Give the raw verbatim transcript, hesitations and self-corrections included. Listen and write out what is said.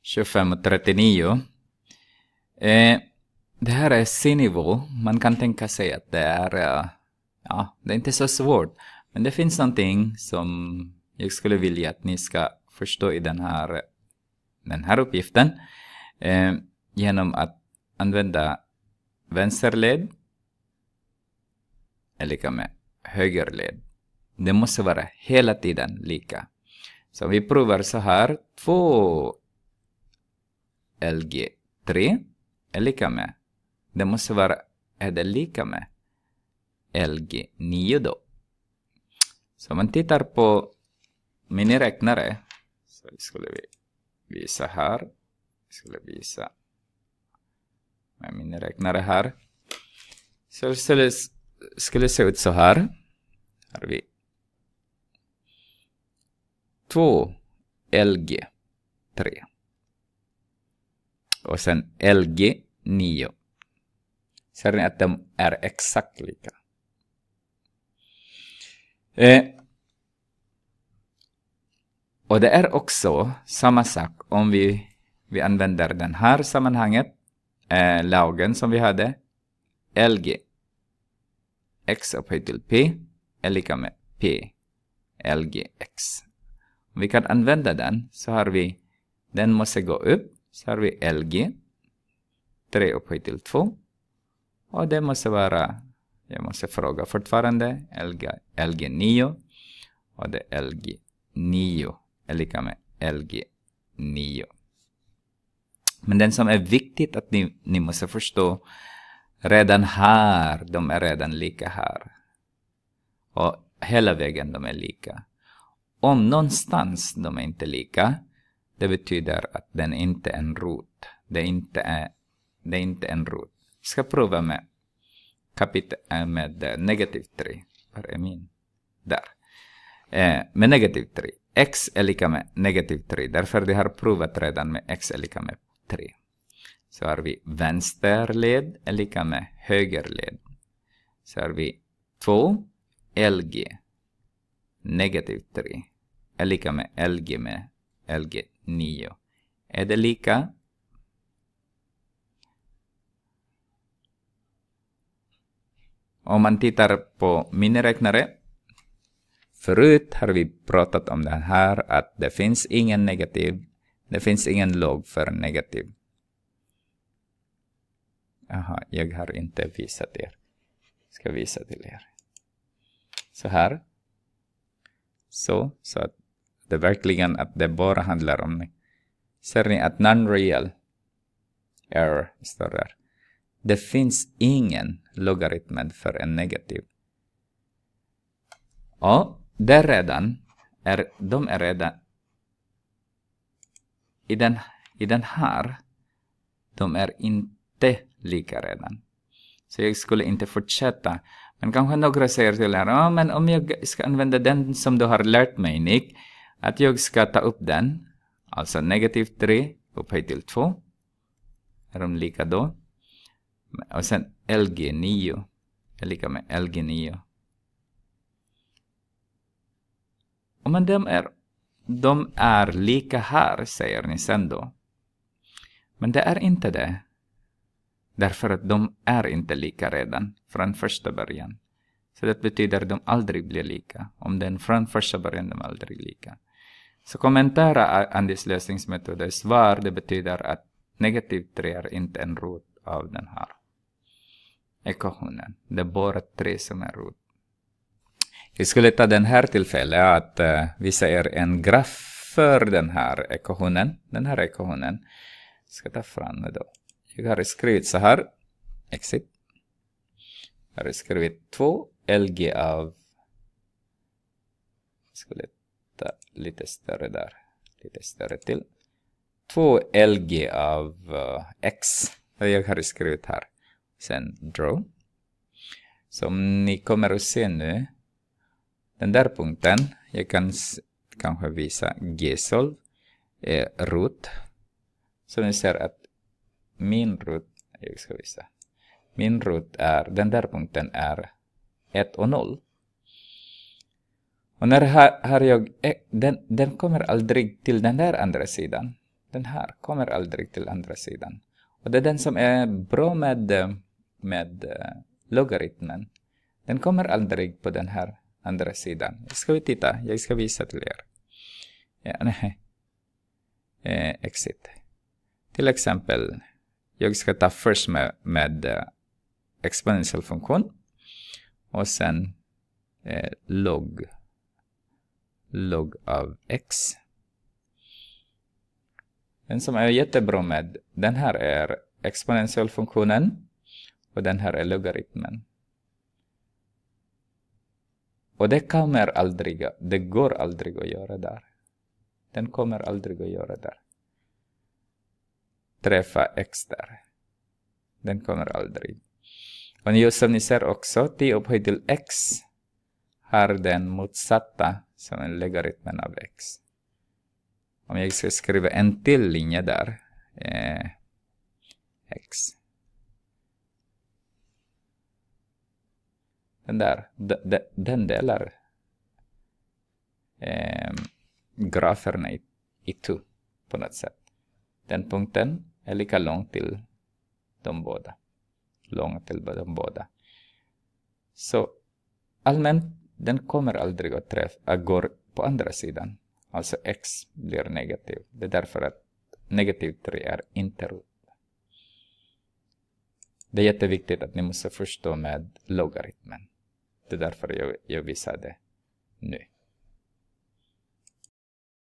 tjugofem och trettionio. Eh, det här är C-nivå. Man kan tänka sig att det är, uh, ja, det är inte så svårt. Men det finns någonting som jag skulle vilja att ni ska förstå i den här, den här uppgiften. Eh, genom att använda vänsterled är lika med högerled. Det måste vara hela tiden lika. Så vi provar så här. två L G tre är lika med. Det måste vara, är det lika med L G nio då. Så om man tittar på miniräknare. Så skulle vi visa här. Vi skulle visa med miniräknare här. Så det skulle, skulle se ut så här. Här har vi två L G tre. Och sen L G nio. Ser ni att de är exakt lika. Eh, och det är också samma sak om vi, vi använder den här sammanhanget. Eh, lagen som vi hade. L G x upphöjt till P är lika med P L G x. Om vi kan använda den så har vi, den måste gå upp. Så har vi L G tre upphöjt till två. Och det måste vara, jag måste fråga fortfarande, L G, L G nio. Och det är L G nio är lika med L G nio. Men den som är viktigt att ni, ni måste förstå, redan här, de är redan lika här. Och hela vägen de är lika. Om någonstans de är inte lika, det betyder att den inte är en rot. Det är inte, är, det är inte en rot. Jag ska prova med, kapitel, med negativ tre. Var är min? Där. Eh, med negativ tre. X är lika med negativ tre. Därför det har provat redan med x är lika med tre. Så har vi vänsterled är lika med högerled. Så har vi två L G negativ tre är lika med L G med L G nio. Är det lika? Om man tittar på miniräknare. Förut har vi pratat om det här att det finns ingen negativ. Det finns ingen log för negativ. Aha, jag har inte visat er. Ska visa till er. Så här. Så, så att det verkligen att det bara handlar om. Ser ni att non-real error står där. Det finns ingen logaritm för en negativ. Och det redan är, de är redan i den, i den här, de är inte lika redan. Så jag skulle inte fortsätta. Men kanske några säger till er, ja, men om jag ska använda den som du har lärt mig, Nick, att jag ska ta upp den, alltså negativ tre upphöjt till två. Är de lika då? Och sen L G nio är lika med L G nio. Och men de är, de är lika här, säger ni sen då. Men det är inte det. Därför att de är inte lika redan från första början. Så det betyder att de aldrig blir lika. Om den från första början de aldrig lika. Så kommentera Andys lösningsmetod svar, det betyder att negativ tre är inte en rot av den här ekvationen. Det är bara tre som är rot. Jag skulle ta den här tillfället att uh, visa er en graf för den här ekvationen. Den här ekvationen. Jag ska ta fram det då. Jag har skrivit så här. Exit. Jag har skrivit två L G av. Jag skulle ta lite större där. Lite större till. två L G av uh, X. Och jag har skrivit här. Sen draw. Som ni kommer att se nu. Den där punkten. Jag kan kanske visa G-solv. Är rot. Så ni ser att min rot. Jag ska visa. Min rot är. Den där punkten är ett och noll. Och när här, här jag. Den, den kommer aldrig till den där andra sidan. den här kommer aldrig till andra sidan. Och det är den som är bra med, med uh, logaritmen. Den kommer aldrig på den här andra sidan. Ska vi titta? Jag ska visa till er. Ja, nej. Eh, exit. Till exempel, jag ska ta först med, med uh, exponentiell funktion. Och sen eh, log. Log av x. Den som är jättebra med, den här är exponentiell funktionen. Och den här är logaritmen. Och det kommer aldrig, det går aldrig att göra där. Den kommer aldrig att göra där. Träffa x där. Den kommer aldrig. Och just som ni ser också, t upphöjt till x har den motsatta som en logaritmen av x. Om jag ska skriva en till linje där. Eh, x. Den där, de, de, den delar eh, graferna i, i två på något sätt. Den punkten är lika lång till de båda. Lång till de båda. Så allmänt, den kommer aldrig att träffa, att gå på andra sidan. Alltså x blir negativ. Det är därför att negativ tre är inte rot. Det är jätteviktigt att ni måste förstå med logaritmen. Det är därför jag, jag visar det nu.